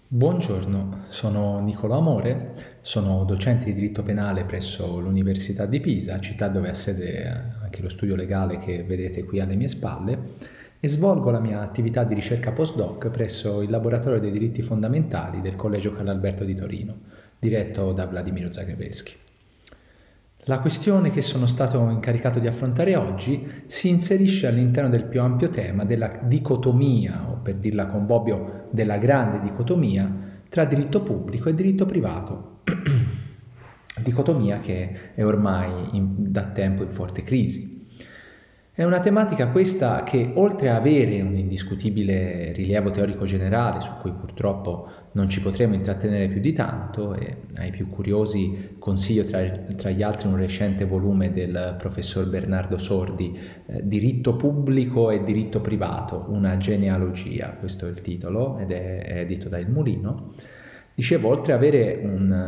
Buongiorno, sono Nicolò Amore, sono docente di diritto penale presso l'Università di Pisa, città dove ha sede anche lo studio legale che vedete qui alle mie spalle, e svolgo la mia attività di ricerca postdoc presso il Laboratorio dei diritti fondamentali del Collegio Carlo Alberto di Torino, diretto da Vladimiro Zagrebelsky. La questione che sono stato incaricato di affrontare oggi si inserisce all'interno del più ampio tema della dicotomia, o per dirla con Bobbio, della grande dicotomia tra diritto pubblico e diritto privato. Dicotomia che è ormai da tempo in forte crisi. È una tematica questa che, oltre a avere un indiscutibile rilievo teorico generale, su cui purtroppo non ci potremo intrattenere più di tanto, e ai più curiosi consiglio tra gli altri un recente volume del professor Bernardo Sordi, Diritto pubblico e diritto privato, una genealogia, questo è il titolo, ed è edito da Il Mulino. Dicevo, oltre ad avere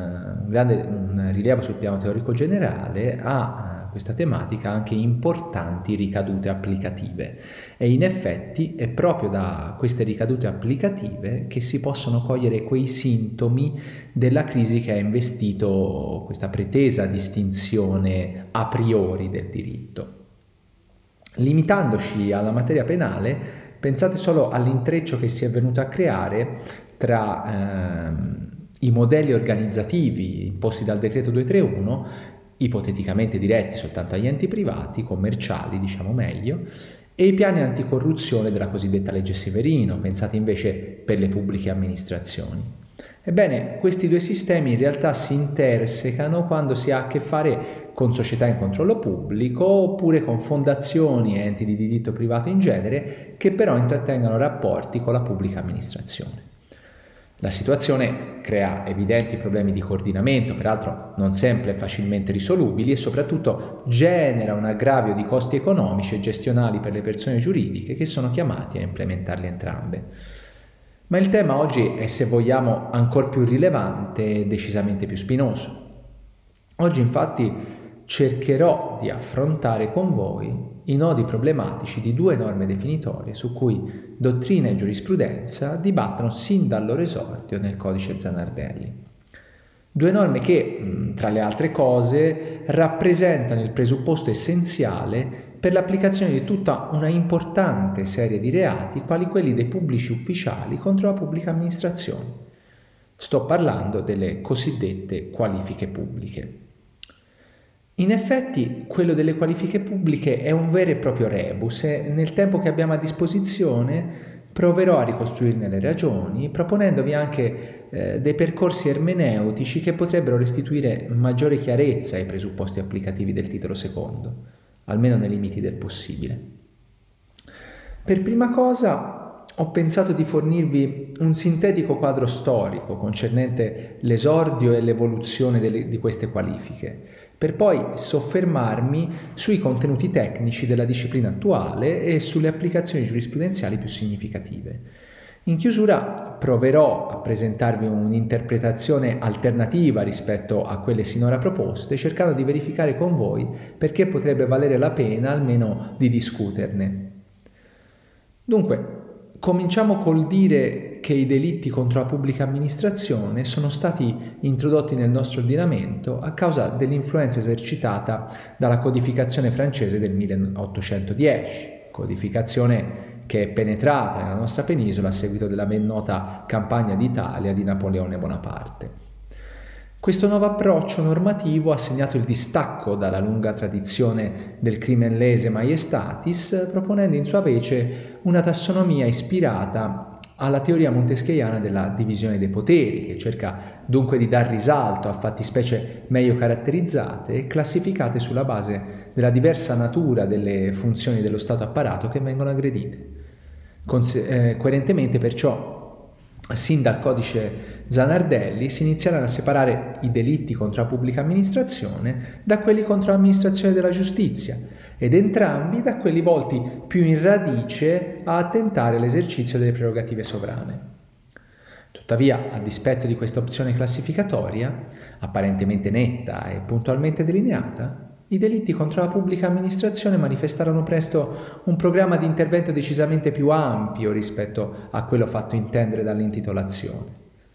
un rilievo sul piano teorico generale, ha questa tematica anche importanti ricadute applicative, e in effetti è proprio da queste ricadute applicative che si possono cogliere quei sintomi della crisi che ha investito questa pretesa distinzione a priori del diritto. Limitandoci alla materia penale, pensate solo all'intreccio che si è venuto a creare tra i modelli organizzativi imposti dal decreto 231, ipoteticamente diretti soltanto agli enti privati, commerciali diciamo meglio, e i piani anticorruzione della cosiddetta legge Severino, pensati invece per le pubbliche amministrazioni. Ebbene, questi due sistemi in realtà si intersecano quando si ha a che fare con società in controllo pubblico oppure con fondazioni e enti di diritto privato in genere che però intrattengono rapporti con la pubblica amministrazione. La situazione crea evidenti problemi di coordinamento, peraltro non sempre facilmente risolubili, e soprattutto genera un aggravio di costi economici e gestionali per le persone giuridiche che sono chiamate a implementarli entrambe. Ma il tema oggi è, se vogliamo, ancor più rilevante e decisamente più spinoso. Oggi infatti cercherò di affrontare con voi i nodi problematici di due norme definitorie su cui dottrina e giurisprudenza dibattono sin dal loro esordio nel codice Zanardelli. Due norme che, tra le altre cose, rappresentano il presupposto essenziale per l'applicazione di tutta una importante serie di reati, quali quelli dei pubblici ufficiali contro la pubblica amministrazione. Sto parlando delle cosiddette qualifiche pubbliche. In effetti, quello delle qualifiche pubbliche è un vero e proprio rebus e nel tempo che abbiamo a disposizione proverò a ricostruirne le ragioni, proponendovi anche dei percorsi ermeneutici che potrebbero restituire maggiore chiarezza ai presupposti applicativi del titolo secondo, almeno nei limiti del possibile. Per prima cosa ho pensato di fornirvi un sintetico quadro storico concernente l'esordio e l'evoluzione di queste qualifiche, per poi soffermarmi sui contenuti tecnici della disciplina attuale e sulle applicazioni giurisprudenziali più significative. In chiusura proverò a presentarvi un'interpretazione alternativa rispetto a quelle sinora proposte, cercando di verificare con voi perché potrebbe valere la pena almeno di discuterne. Dunque, cominciamo col dire che i delitti contro la pubblica amministrazione sono stati introdotti nel nostro ordinamento a causa dell'influenza esercitata dalla codificazione francese del 1810, codificazione che è penetrata nella nostra penisola a seguito della ben nota campagna d'Italia di Napoleone Bonaparte. Questo nuovo approccio normativo ha segnato il distacco dalla lunga tradizione del crimen lese maiestatis, proponendo in sua vece una tassonomia ispirata alla teoria montesquieiana della divisione dei poteri, che cerca dunque di dar risalto a fattispecie meglio caratterizzate e classificate sulla base della diversa natura delle funzioni dello Stato apparato che vengono aggredite. Coerentemente perciò, sin dal codice Zanardelli si inizieranno a separare i delitti contro la pubblica amministrazione da quelli contro l'amministrazione della giustizia, ed entrambi da quelli volti più in radice a attentare all'esercizio delle prerogative sovrane. Tuttavia, a dispetto di questa opzione classificatoria, apparentemente netta e puntualmente delineata, i delitti contro la pubblica amministrazione manifestarono presto un programma di intervento decisamente più ampio rispetto a quello fatto intendere dall'intitolazione.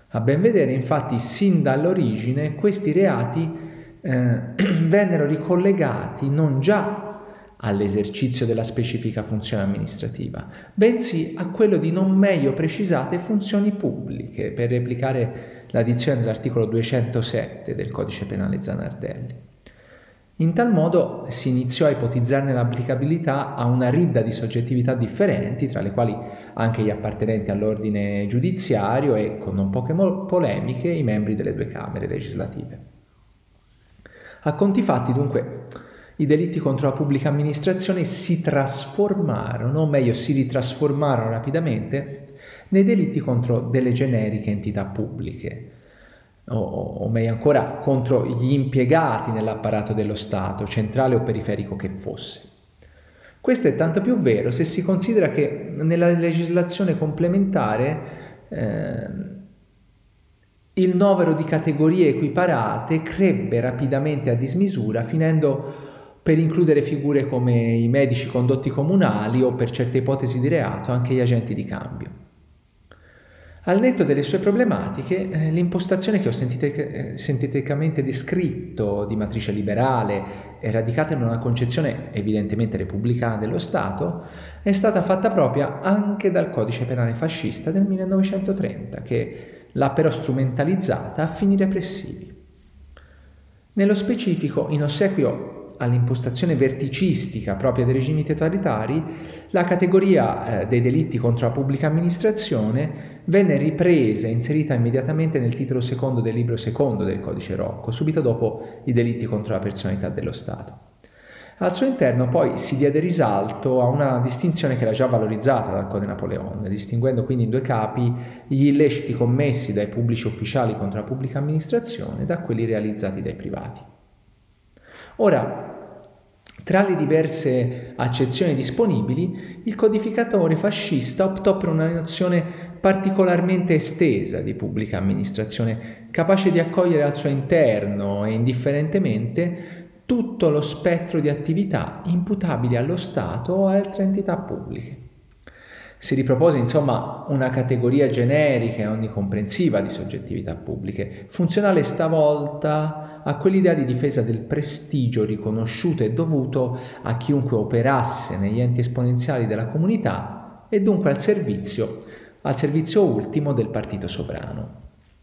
A ben vedere, infatti, sin dall'origine questi reati vennero ricollegati non già all'esercizio della specifica funzione amministrativa, bensì a quello di non meglio precisate funzioni pubbliche, per replicare la dizione dell'articolo 207 del Codice Penale Zanardelli. In tal modo si iniziò a ipotizzarne l'applicabilità a una ridda di soggettività differenti, tra le quali anche gli appartenenti all'ordine giudiziario e, con non poche polemiche, i membri delle due Camere legislative. A conti fatti, dunque, i delitti contro la pubblica amministrazione si trasformarono, o meglio si ritrasformarono rapidamente, nei delitti contro delle generiche entità pubbliche, o meglio ancora contro gli impiegati nell'apparato dello Stato, centrale o periferico che fosse. Questo è tanto più vero se si considera che nella legislazione complementare il novero di categorie equiparate crebbe rapidamente a dismisura, finendo per includere figure come i medici condotti comunali o, per certe ipotesi di reato, anche gli agenti di cambio. Al netto delle sue problematiche, l'impostazione che ho sinteticamente descritto di matrice liberale e radicata in una concezione evidentemente repubblicana dello Stato è stata fatta propria anche dal Codice Penale fascista del 1930, che l'ha però strumentalizzata a fini repressivi. Nello specifico, in ossequio all'impostazione verticistica propria dei regimi totalitari, la categoria dei delitti contro la pubblica amministrazione venne ripresa e inserita immediatamente nel titolo secondo del libro secondo del Codice Rocco, subito dopo i delitti contro la personalità dello Stato. Al suo interno poi si diede risalto a una distinzione che era già valorizzata dal Code Napoleon, distinguendo quindi in due capi gli illeciti commessi dai pubblici ufficiali contro la pubblica amministrazione da quelli realizzati dai privati. Ora, tra le diverse accezioni disponibili, il codificatore fascista optò per una nozione particolarmente estesa di pubblica amministrazione, capace di accogliere al suo interno e indifferentemente tutto lo spettro di attività imputabili allo Stato o a altre entità pubbliche. Si ripropose insomma una categoria generica e onnicomprensiva di soggettività pubbliche, funzionale stavolta a quell'idea di difesa del prestigio riconosciuto e dovuto a chiunque operasse negli enti esponenziali della comunità e dunque al servizio ultimo del partito sovrano.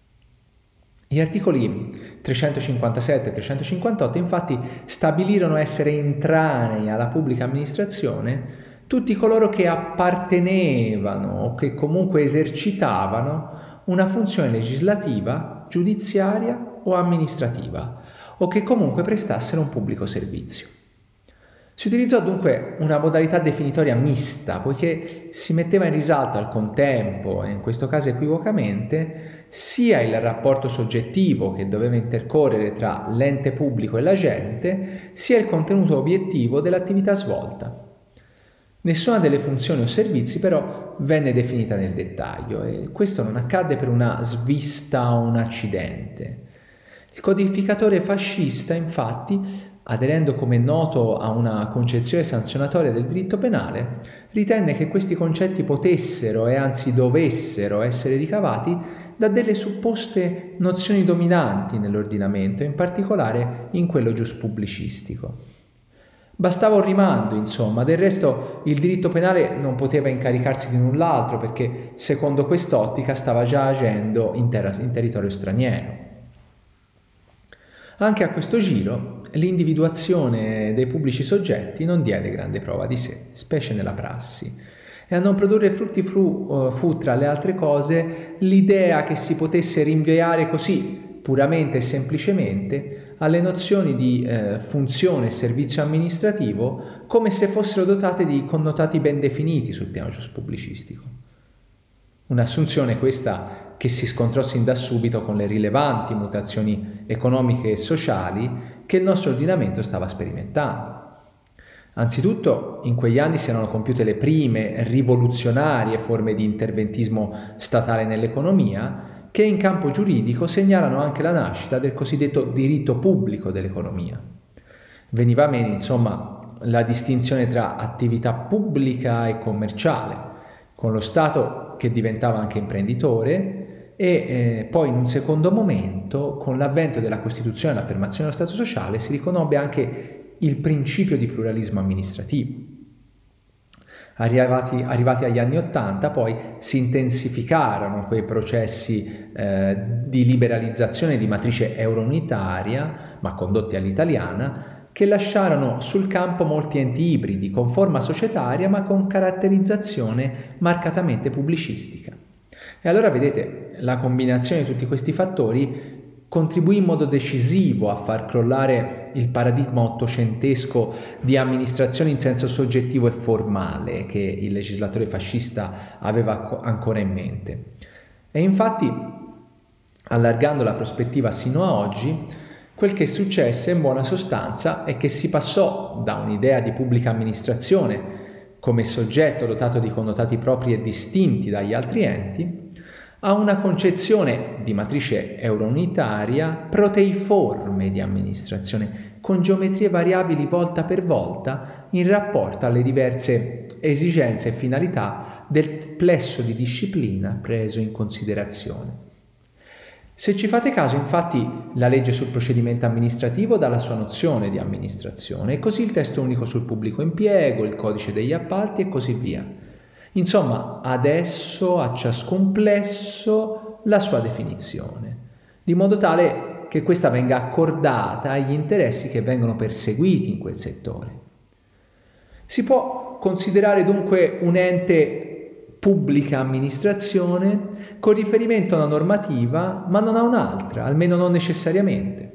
Gli articoli 357 e 358 infatti stabilirono essere intranei alla pubblica amministrazione tutti coloro che appartenevano o che comunque esercitavano una funzione legislativa, giudiziaria o amministrativa, o che comunque prestassero un pubblico servizio. Si utilizzò dunque una modalità definitoria mista, poiché si metteva in risalto al contempo, e in questo caso equivocamente, sia il rapporto soggettivo che doveva intercorrere tra l'ente pubblico e l'agente, sia il contenuto obiettivo dell'attività svolta. Nessuna delle funzioni o servizi però venne definita nel dettaglio e questo non accadde per una svista o un accidente. Il codificatore fascista, infatti, aderendo come noto a una concezione sanzionatoria del diritto penale, ritenne che questi concetti potessero e anzi dovessero essere ricavati da delle supposte nozioni dominanti nell'ordinamento, in particolare in quello giuspubblicistico. Bastava un rimando, insomma, del resto il diritto penale non poteva incaricarsi di null'altro perché, secondo quest'ottica, stava già agendo in territorio straniero. Anche a questo giro l'individuazione dei pubblici soggetti non diede grande prova di sé, specie nella prassi, e a non produrre frutti fu, tra le altre cose, l'idea che si potesse rinviare così, puramente e semplicemente, alle nozioni di funzione e servizio amministrativo come se fossero dotate di connotati ben definiti sul piano giuspubblicistico. Un'assunzione questa che si scontrò sin da subito con le rilevanti mutazioni economiche e sociali che il nostro ordinamento stava sperimentando. Anzitutto, in quegli anni si erano compiute le prime rivoluzionarie forme di interventismo statale nell'economia, che in campo giuridico segnalano anche la nascita del cosiddetto diritto pubblico dell'economia. Veniva meno, insomma, la distinzione tra attività pubblica e commerciale, con lo Stato che diventava anche imprenditore Poi in un secondo momento, con l'avvento della Costituzione e l'affermazione dello Stato sociale, si riconobbe anche il principio di pluralismo amministrativo. Arrivati agli anni '80 poi si intensificarono quei processi di liberalizzazione di matrice euro-unitaria, ma condotti all'italiana, che lasciarono sul campo molti enti ibridi con forma societaria ma con caratterizzazione marcatamente pubblicistica. E allora vedete, la combinazione di tutti questi fattori contribuì in modo decisivo a far crollare il paradigma ottocentesco di amministrazione in senso soggettivo e formale che il legislatore fascista aveva ancora in mente. E infatti, allargando la prospettiva sino a oggi, quel che successe in buona sostanza è che si passò da un'idea di pubblica amministrazione come soggetto dotato di connotati propri e distinti dagli altri enti, a una concezione di matrice euro-unitaria proteiforme di amministrazione, con geometrie variabili volta per volta in rapporto alle diverse esigenze e finalità del plesso di disciplina preso in considerazione. Se ci fate caso, infatti, la legge sul procedimento amministrativo dà la sua nozione di amministrazione, e così il testo unico sul pubblico impiego, il codice degli appalti e così via. Insomma, adesso a ciascun plesso la sua definizione, di modo tale che questa venga accordata agli interessi che vengono perseguiti in quel settore. Si può considerare dunque un ente pubblica amministrazione con riferimento a una normativa, ma non a un'altra, almeno non necessariamente.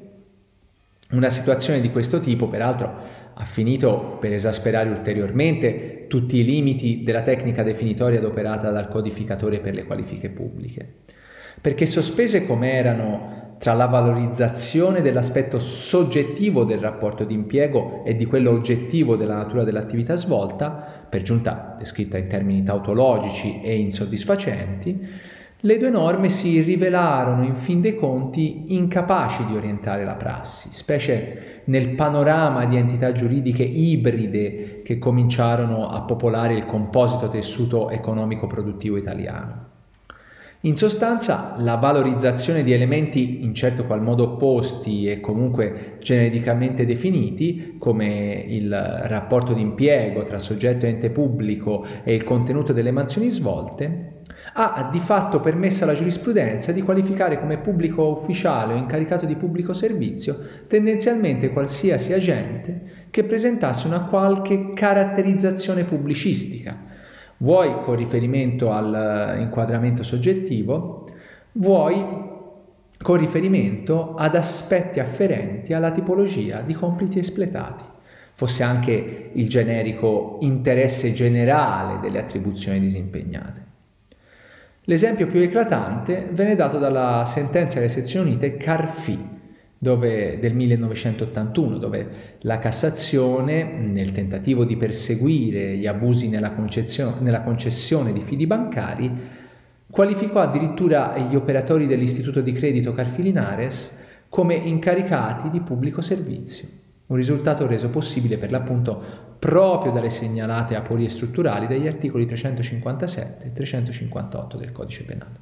Una situazione di questo tipo, peraltro, ha finito per esasperare ulteriormente tutti i limiti della tecnica definitoria adoperata dal codificatore per le qualifiche pubbliche. Perché sospese com'erano tra la valorizzazione dell'aspetto soggettivo del rapporto di impiego e di quello oggettivo della natura dell'attività svolta, per giunta descritta in termini tautologici e insoddisfacenti, le due norme si rivelarono in fin dei conti incapaci di orientare la prassi, specie nel panorama di entità giuridiche ibride che cominciarono a popolare il composito tessuto economico-produttivo italiano. In sostanza, la valorizzazione di elementi in certo qual modo opposti e comunque genericamente definiti, come il rapporto di impiego tra soggetto e ente pubblico e il contenuto delle mansioni svolte, ha di fatto permesso alla giurisprudenza di qualificare come pubblico ufficiale o incaricato di pubblico servizio tendenzialmente qualsiasi agente che presentasse una qualche caratterizzazione pubblicistica, vuoi con riferimento all'inquadramento soggettivo, vuoi con riferimento ad aspetti afferenti alla tipologia di compiti espletati, fosse anche il generico interesse generale delle attribuzioni disimpegnate. L'esempio più eclatante venne dato dalla sentenza delle sezioni unite Carfì del 1981, dove la Cassazione, nel tentativo di perseguire gli abusi nella concessione di fidi bancari, qualificò addirittura gli operatori dell'istituto di credito Carfì Linares come incaricati di pubblico servizio, un risultato reso possibile per l'appunto proprio dalle segnalate aporie strutturali degli articoli 357 e 358 del Codice Penale.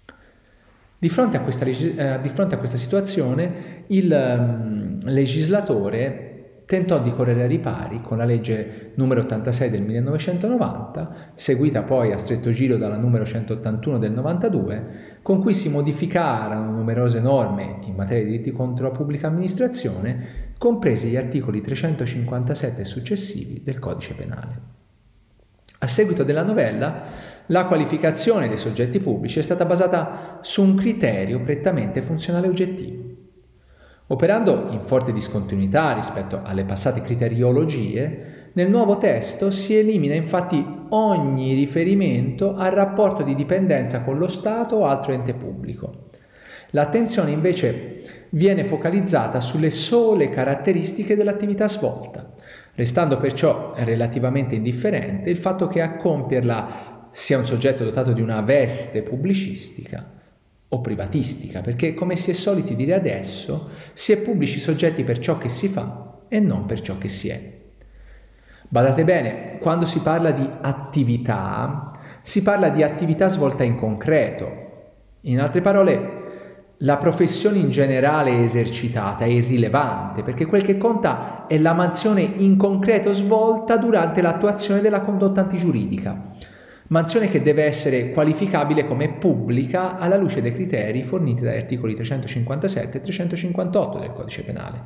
Di fronte a questa situazione, il legislatore tentò di correre ai ripari con la legge numero 86 del 1990, seguita poi a stretto giro dalla numero 181 del 92, con cui si modificarono numerose norme in materia di diritti contro la pubblica amministrazione, compresi gli articoli 357 e successivi del Codice Penale. A seguito della novella, la qualificazione dei soggetti pubblici è stata basata su un criterio prettamente funzionale oggettivo. Operando in forte discontinuità rispetto alle passate criteriologie, nel nuovo testo si elimina infatti ogni riferimento al rapporto di dipendenza con lo Stato o altro ente pubblico. L'attenzione invece viene focalizzata sulle sole caratteristiche dell'attività svolta, restando perciò relativamente indifferente il fatto che a compierla sia un soggetto dotato di una veste pubblicistica o privatistica, perché, come si è soliti dire adesso, si è pubblici soggetti per ciò che si fa e non per ciò che si è. Badate bene, quando si parla di attività, si parla di attività svolta in concreto, In altre parole, la professione in generale esercitata è irrilevante, perché quel che conta è la mansione in concreto svolta durante l'attuazione della condotta antigiuridica, mansione che deve essere qualificabile come pubblica alla luce dei criteri forniti dagli articoli 357 e 358 del Codice Penale.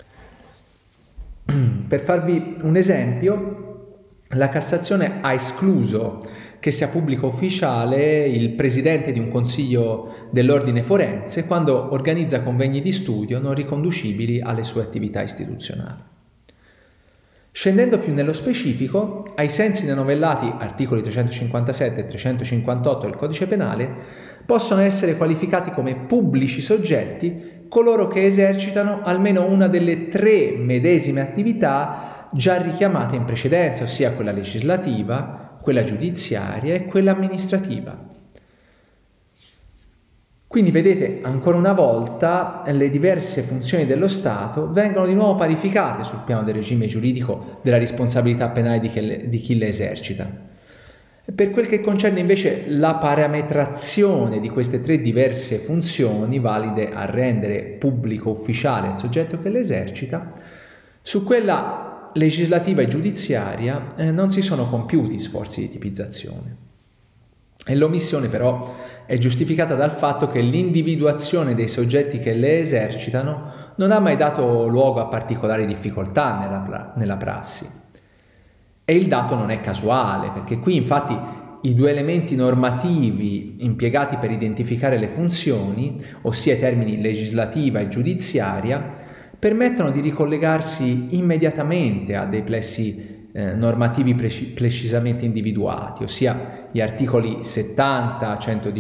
Per farvi un esempio, la Cassazione ha escluso che sia pubblico ufficiale il presidente di un consiglio dell'ordine forense quando organizza convegni di studio non riconducibili alle sue attività istituzionali. Scendendo più nello specifico, ai sensi dei novellati articoli 357 e 358 del Codice Penale, possono essere qualificati come pubblici soggetti coloro che esercitano almeno una delle 3 medesime attività già richiamate in precedenza, ossia quella legislativa, quella giudiziaria e quella amministrativa. Quindi vedete, ancora una volta, le diverse funzioni dello Stato vengono di nuovo parificate sul piano del regime giuridico della responsabilità penale di chi le esercita. Per quel che concerne invece la parametrazione di queste 3 diverse funzioni valide a rendere pubblico ufficiale il soggetto che le esercita, su quella legislativa e giudiziaria non si sono compiuti sforzi di tipizzazione. E l'omissione però è giustificata dal fatto che l'individuazione dei soggetti che le esercitano non ha mai dato luogo a particolari difficoltà nella prassi. E il dato non è casuale, perché qui infatti i 2 elementi normativi impiegati per identificare le funzioni, ossia i termini legislativa e giudiziaria, permettono di ricollegarsi immediatamente a dei plessi normativi precisamente individuati, ossia gli articoli 70,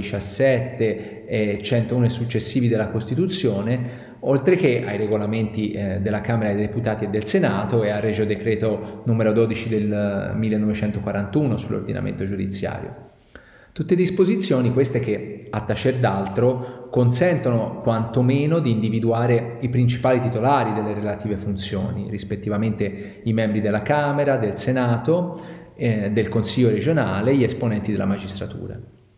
117 e 101 e successivi della Costituzione, oltre che ai regolamenti della Camera dei Deputati e del Senato e al Regio Decreto numero 12 del 1941 sull'ordinamento giudiziario. Tutte disposizioni queste che, a tacer d'altro, consentono quantomeno di individuare i principali titolari delle relative funzioni, rispettivamente i membri della Camera, del Senato, del Consiglio regionale, gli esponenti della magistratura.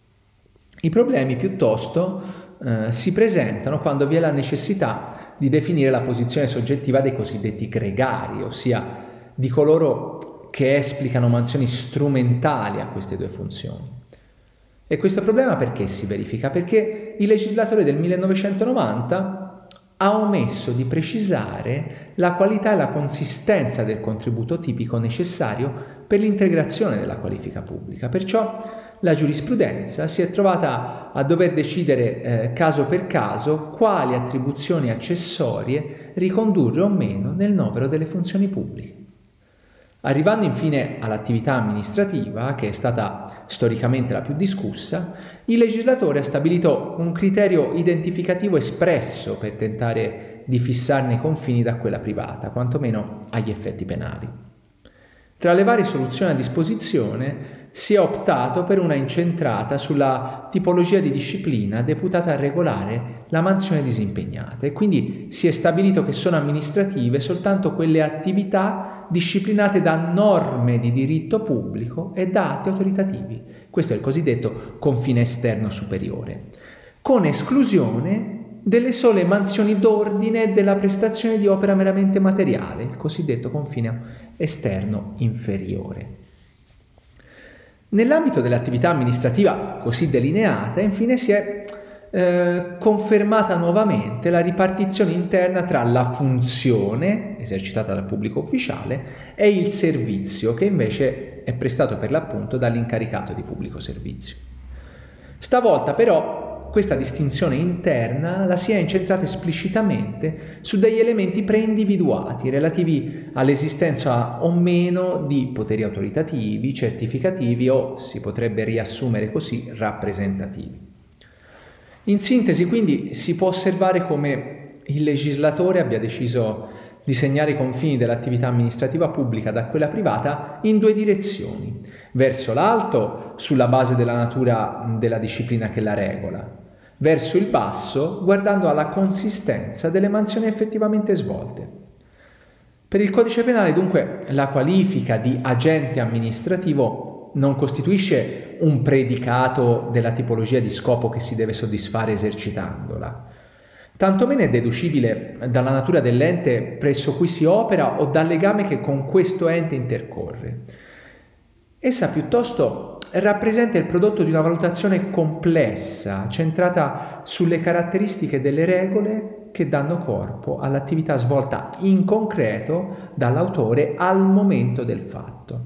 I problemi piuttosto si presentano quando vi è la necessità di definire la posizione soggettiva dei cosiddetti gregari, ossia di coloro che esplicano mansioni strumentali a queste 2 funzioni. E questo problema perché si verifica? Perché il legislatore del 1990 ha omesso di precisare la qualità e la consistenza del contributo tipico necessario per l'integrazione della qualifica pubblica. Perciò la giurisprudenza si è trovata a dover decidere caso per caso quali attribuzioni accessorie ricondurre o meno nel novero delle funzioni pubbliche. Arrivando infine all'attività amministrativa, che è stata storicamente la più discussa, il legislatore ha stabilito un criterio identificativo espresso per tentare di fissarne i confini da quella privata, quantomeno agli effetti penali. Tra le varie soluzioni a disposizione si è optato per una incentrata sulla tipologia di disciplina deputata a regolare la mansione disimpegnata e quindi si è stabilito che sono amministrative soltanto quelle attività disciplinate da norme di diritto pubblico e da atti autoritativi. Questo è il cosiddetto confine esterno superiore, con esclusione delle sole mansioni d'ordine e della prestazione di opera meramente materiale, il cosiddetto confine esterno inferiore. Nell'ambito dell'attività amministrativa così delineata, infine si è confermata nuovamente la ripartizione interna tra la funzione esercitata dal pubblico ufficiale e il servizio che invece è prestato per l'appunto dall'incaricato di pubblico servizio. Stavolta però questa distinzione interna la si è incentrata esplicitamente su degli elementi preindividuati relativi all'esistenza o meno di poteri autoritativi, certificativi o, si potrebbe riassumere così, rappresentativi. In sintesi, quindi, si può osservare come il legislatore abbia deciso di segnare i confini dell'attività amministrativa pubblica da quella privata in 2 direzioni: verso l'alto, sulla base della natura della disciplina che la regola, verso il basso, guardando alla consistenza delle mansioni effettivamente svolte. Per il Codice Penale, dunque, la qualifica di agente amministrativo non costituisce un predicato della tipologia di scopo che si deve soddisfare esercitandola. Tantomeno è deducibile dalla natura dell'ente presso cui si opera o dal legame che con questo ente intercorre. Essa piuttosto rappresenta il prodotto di una valutazione complessa, centrata sulle caratteristiche delle regole che danno corpo all'attività svolta in concreto dall'autore al momento del fatto.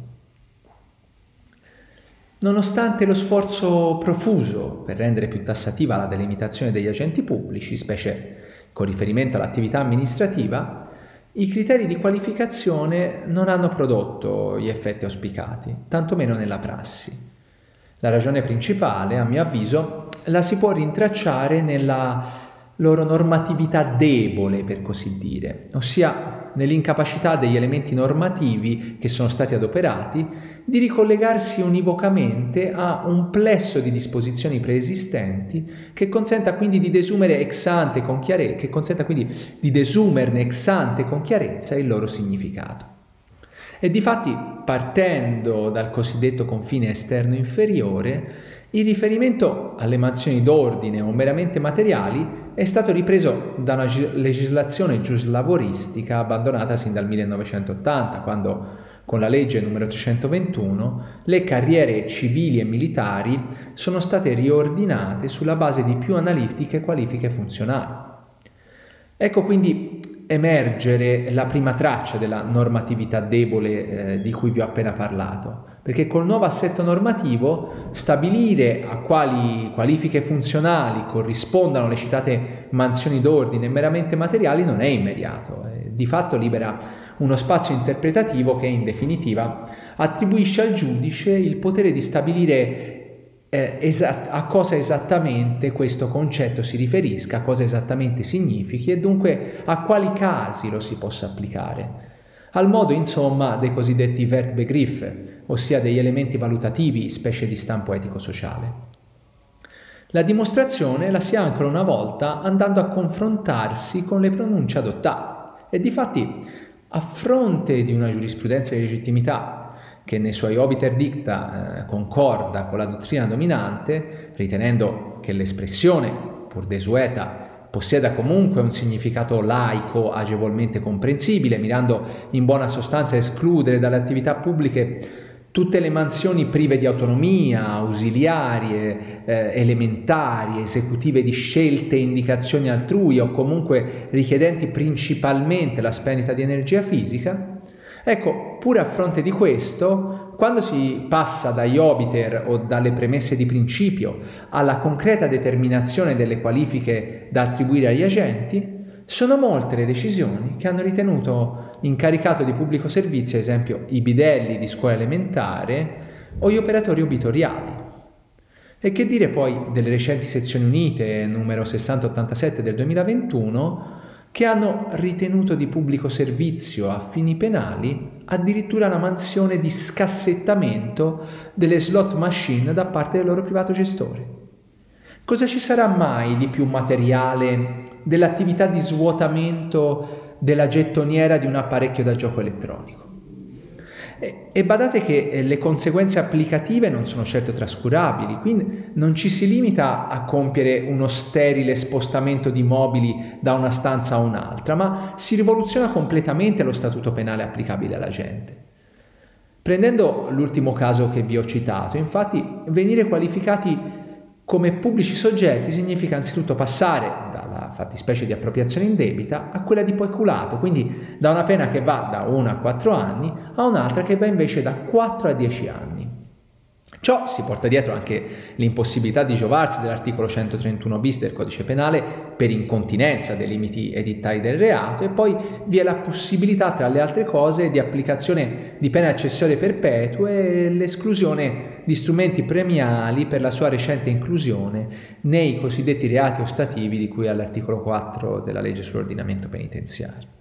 Nonostante lo sforzo profuso per rendere più tassativa la delimitazione degli agenti pubblici, specie con riferimento all'attività amministrativa, i criteri di qualificazione non hanno prodotto gli effetti auspicati, tantomeno nella prassi. La ragione principale, a mio avviso, la si può rintracciare nella loro normatività debole, per così dire, ossia nell'incapacità degli elementi normativi che sono stati adoperati di ricollegarsi univocamente a un plesso di disposizioni preesistenti che consenta quindi di desumere ex ante con chiarezza, che consenta quindi di desumerne ex ante con chiarezza il loro significato. E difatti, partendo dal cosiddetto confine esterno inferiore, il riferimento alle mansioni d'ordine o meramente materiali è stato ripreso da una legislazione giuslavoristica abbandonata sin dal 1980, quando con la legge numero 321 le carriere civili e militari sono state riordinate sulla base di più analitiche qualifiche funzionali. Ecco quindi emergere la prima traccia della normatività debole di cui vi ho appena parlato, perché col nuovo assetto normativo stabilire a quali qualifiche funzionali corrispondano le citate mansioni d'ordine meramente materiali non è immediato, di fatto libera uno spazio interpretativo che in definitiva attribuisce al giudice il potere di stabilire a cosa esattamente questo concetto si riferisca, a cosa esattamente significhi e dunque a quali casi lo si possa applicare. Al modo, insomma, dei cosiddetti Wertbegriffe, ossia degli elementi valutativi, specie di stampo etico-sociale. La dimostrazione la si ha ancora una volta andando a confrontarsi con le pronunce adottate e difatti a fronte di una giurisprudenza di legittimità che nei suoi obiter dicta concorda con la dottrina dominante, ritenendo che l'espressione, pur desueta, possieda comunque un significato laico agevolmente comprensibile, mirando in buona sostanza a escludere dalle attività pubbliche tutte le mansioni prive di autonomia, ausiliarie, elementari, esecutive di scelte e indicazioni altrui o comunque richiedenti principalmente la spendita di energia fisica. Ecco, pure a fronte di questo, quando si passa dagli obiter o dalle premesse di principio alla concreta determinazione delle qualifiche da attribuire agli agenti, sono molte le decisioni che hanno ritenuto incaricato di pubblico servizio, ad esempio i bidelli di scuola elementare o gli operatori ubitoriali. E che dire poi delle recenti sezioni unite numero 6087 del 2021 che hanno ritenuto di pubblico servizio a fini penali addirittura la mansione di scassettamento delle slot machine da parte del loro privato gestore. Cosa ci sarà mai di più materiale dell'attività di svuotamento della gettoniera di un apparecchio da gioco elettronico? E badate che le conseguenze applicative non sono certo trascurabili, quindi non ci si limita a compiere uno sterile spostamento di mobili da una stanza a un'altra, ma si rivoluziona completamente lo statuto penale applicabile alla gente. Prendendo l'ultimo caso che vi ho citato, infatti, venire qualificati come pubblici soggetti significa anzitutto passare dalla fattispecie di appropriazione indebita a quella di peculato, quindi da una pena che va da 1 a 4 anni a un'altra che va invece da 4 a 10 anni. Ciò si porta dietro anche l'impossibilità di giovarsi dell'articolo 131 bis del Codice Penale per incontinenza dei limiti edittali del reato e poi vi è la possibilità, tra le altre cose, di applicazione di pene accessorie perpetue e l'esclusione di strumenti premiali per la sua recente inclusione nei cosiddetti reati ostativi di cui all'articolo 4 della legge sull'ordinamento penitenziario.